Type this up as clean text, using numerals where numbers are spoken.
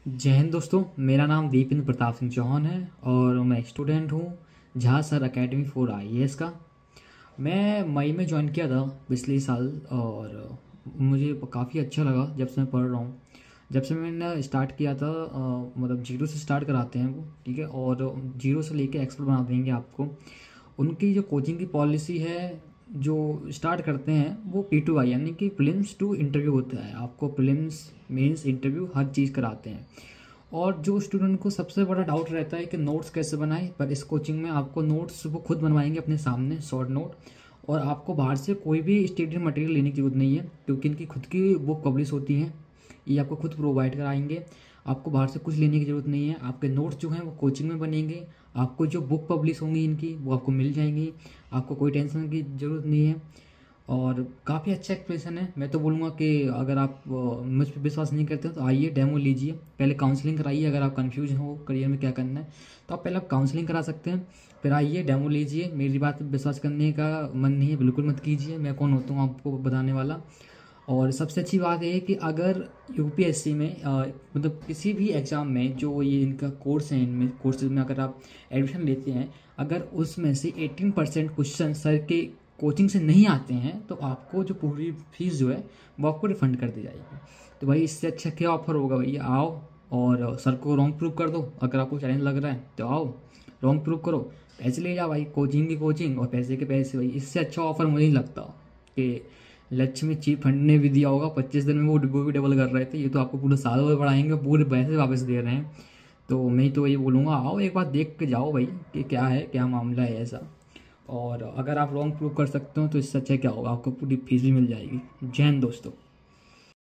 जय हिंद दोस्तों। मेरा नाम दीपेंद्र प्रताप सिंह चौहान है और मैं स्टूडेंट हूँ जहाँ सर अकेडमी फॉर आईएएस का। मैं मई में ज्वाइन किया था पिछले साल और मुझे काफ़ी अच्छा लगा जब से मैं पढ़ रहा हूँ। जब से मैंने स्टार्ट किया था मतलब जीरो से स्टार्ट कराते हैं वो, ठीक है, और जीरो से लेके एक्सपर्ट बना देंगे आपको। उनकी जो कोचिंग की पॉलिसी है, जो स्टार्ट करते हैं वो P2I यानी कि प्रीलिम्स टू इंटरव्यू होता है। आपको प्रीलिम्स मेंस इंटरव्यू हर चीज़ कराते हैं। और जो स्टूडेंट को सबसे बड़ा डाउट रहता है कि नोट्स कैसे बनाएं, पर इस कोचिंग में आपको नोट्स वो खुद बनवाएंगे अपने सामने, शॉर्ट नोट। और आपको बाहर से कोई भी स्टडी मटेरियल लेने की जरूरत नहीं है क्योंकि इनकी खुद की बुक पब्लिश होती हैं। ये आपको खुद प्रोवाइड कराएंगे। आपको बाहर से कुछ लेने की ज़रूरत नहीं है। आपके नोट्स जो हैं वो कोचिंग में बनेंगे। आपको जो बुक पब्लिश होंगी इनकी वो आपको मिल जाएंगी। आपको कोई टेंशन की ज़रूरत नहीं है। और काफ़ी अच्छा एक्सप्रेशन है। मैं तो बोलूँगा कि अगर आप मुझ पर विश्वास नहीं करते हो तो आइए, डेमो लीजिए, पहले काउंसलिंग कराइए। अगर आप कंफ्यूज हो करियर में क्या करना है तो आप पहले आप काउंसलिंग करा सकते हैं, फिर आइए डेमो लीजिए। मेरी बात पर विश्वास करने का मन नहीं है, बिल्कुल मत कीजिए। मैं कौन होता हूँ आपको बताने वाला। और सबसे अच्छी बात ये है कि अगर यूपीएससी में मतलब किसी भी एग्ज़ाम में जो ये इनका कोर्स है, इनमें कोर्सेज में अगर आप एडमिशन लेते हैं, अगर उसमें से 18% क्वेश्चन सर के कोचिंग से नहीं आते हैं तो आपको जो पूरी फीस जो है वो आपको रिफंड कर दी जाएगी। तो भाई इससे अच्छा क्या ऑफर होगा भैया। आओ और सर को रॉन्ग प्रूव कर दो। अगर आपको चैलेंज लग रहा है तो आओ, रॉन्ग प्रूव करो, पैसे ले जाओ भाई, कोचिंग की कोचिंग और पैसे के पैसे। भाई इससे अच्छा ऑफर मुझे नहीं लगता कि लक्ष्मी चीट फंड ने भी दिया होगा 25 दिन में, वो भी डबल कर रहे थे। ये तो आपको पूरे साल भर पढ़ाएंगे, पूरे पैसे वापस दे रहे हैं। तो मैं तो ये बोलूँगा आओ एक बार देख के जाओ भाई कि क्या है, क्या मामला है ऐसा। और अगर आप रॉन्ग प्रूव कर सकते हो तो इससे अच्छा क्या होगा, आपको पूरी फीस भी मिल जाएगी। जय हिंद दोस्तों।